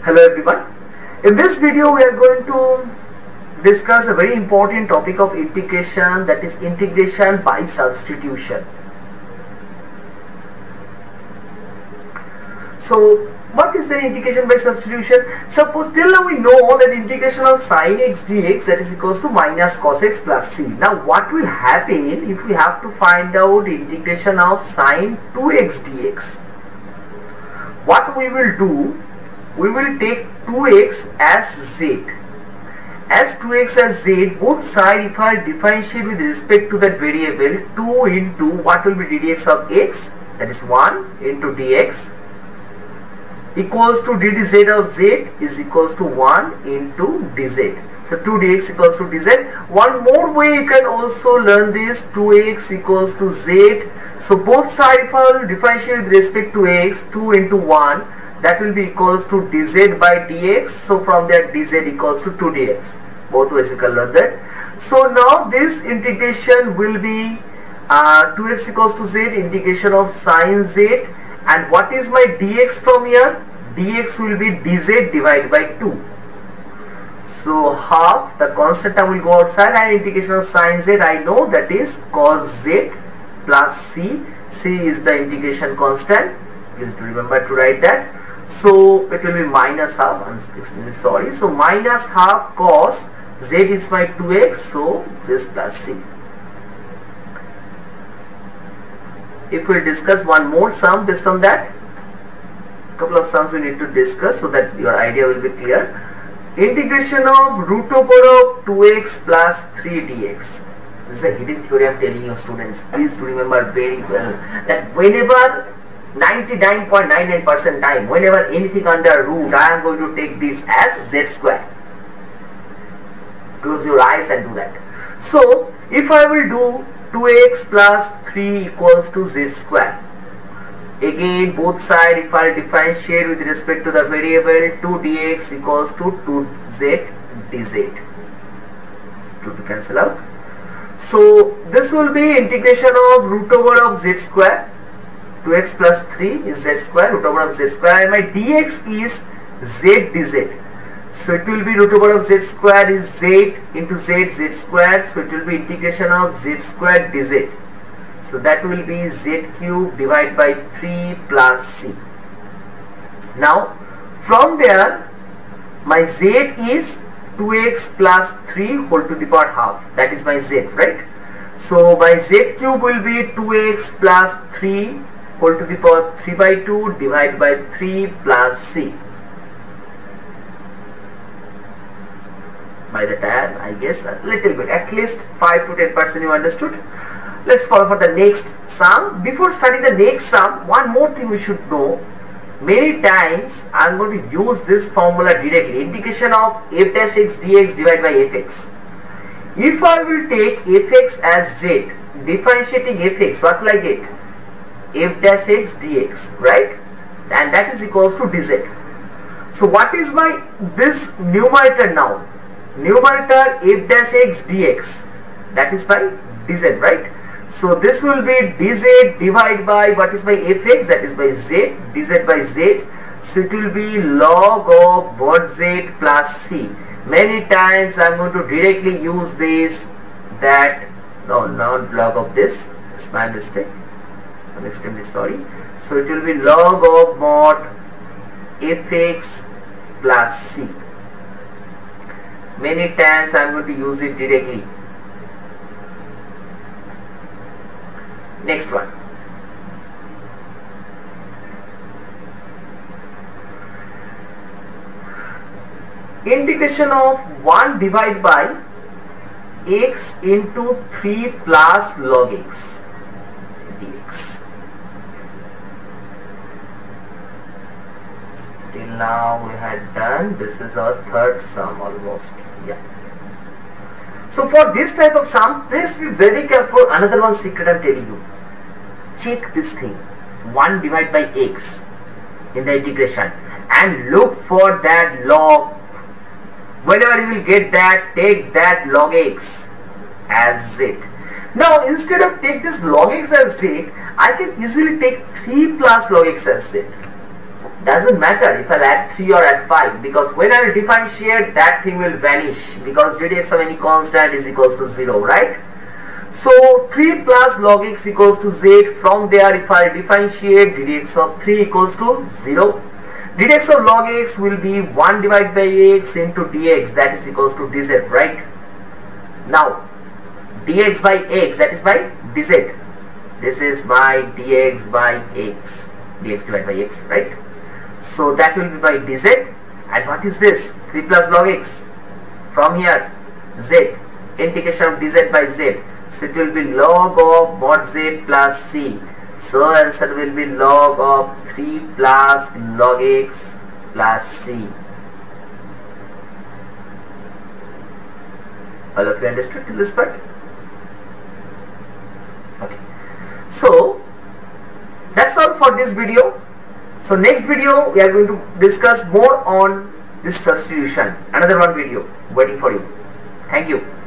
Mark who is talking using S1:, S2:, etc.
S1: Hello everyone. In this video we are going to discuss a very important topic of integration, that is integration by substitution. So what is the integration by substitution? Suppose till now we know that integration of sin x dx, that is equals to minus cos x plus c. Now what will happen if we have to find out integration of sin 2x dx? What we will do, we will take 2x as z. As 2x as z, both sides if I differentiate with respect to that variable, 2 into what will be ddx of x, that is 1 into dx, equals to d dz of z is equals to 1 into dz. So 2 dx equals to dz. One more way you can also learn this, 2x equals to z. So both sides if I will differentiate with respect to x, 2 into 1, that will be equals to dz by dx. So from there dz equals to 2 dx. Both ways you can learn that. So now this integration will be 2x equals to z, integration of sin z. And what is my dx from here? Dx will be dz divided by 2. So half, the constant term will go outside, and integration of sin z I know that is cos z plus c. C is the integration constant. Please to remember to write that. So it will be minus half. I'm extremely sorry. So minus half cos z is my 2x. So this plus c. If we discuss one more sum based on that, couple of sums we need to discuss so that your idea will be clear. Integration of root over of 2x plus 3 dx. This is a hidden theory I am telling you, students. Please remember very well that whenever 99.99% time, whenever anything under root, I am going to take this as z square. Close your eyes and do that. So if I will do 2x plus 3 equals to z square. Again both sides if I differentiate with respect to the variable, 2 dx equals to 2z dz. 2 to cancel out. So this will be integration of root over of z square. 2x plus 3 is z square, root over of z square, and my dx is z dz. So it will be root over of z square is z into z square. So it will be integration of z square dz. So that will be z cube divided by 3 plus c. Now from there my z is 2x plus 3 whole to the power half. That is my z, right? So my z cube will be 2x plus 3 whole to the power 3 by 2 divided by 3 plus c. By the time, I guess a little bit, at least 5 to 10% you understood. Let's follow for the next sum. Before studying the next sum, one more thing we should know. Many times I am going to use this formula directly. Integration of f dash x dx divided by fx. If I will take fx as z, differentiating fx, what will I get? F dash x dx, right? And that is equals to dz. So what is my this numerator now? Numerator f dash x dx, that is by dz, right? So this will be dz divided by what is by fx, that is by z, dz by z. So it will be log of mod z plus c. Many times I am going to directly use this, that, no, not log of this, it's my mistake, I'm extremely sorry. So it will be log of mod fx plus c. Many times I am going to use it directly. Next one. Integration of 1 divided by x into 3 plus log x dx. Till now we had done, this is our third sum almost. Yeah. So for this type of sum, please be very careful. Another one secret I am telling you. Check this thing, 1 divided by x in the integration, and look for that log. Whenever you will get that, take that log x as z. Now instead of take this log x as z, I can easily take 3 plus log x as z. Doesn't matter if I'll add 3 or add 5, because when I'll differentiate, that thing will vanish, because ddx of any constant is equals to 0, right? So 3 plus log x equals to z. From there, if I differentiate, ddx of 3 equals to 0. ddx of log x will be 1 divided by x into dx, that is equals to dz, right? Now dx by x, that is by dz. This is my dx by x, dx divided by x, right? So that will be by dz. And what is this? 3 plus log x. From here, z, integration of dz by z. So it will be log of mod z plus c. So answer will be log of 3 plus log x plus c. All of you understood till this part? Okay. So that's all for this video. So next video we are going to discuss more on this substitution. Another one video waiting for you. Thank you.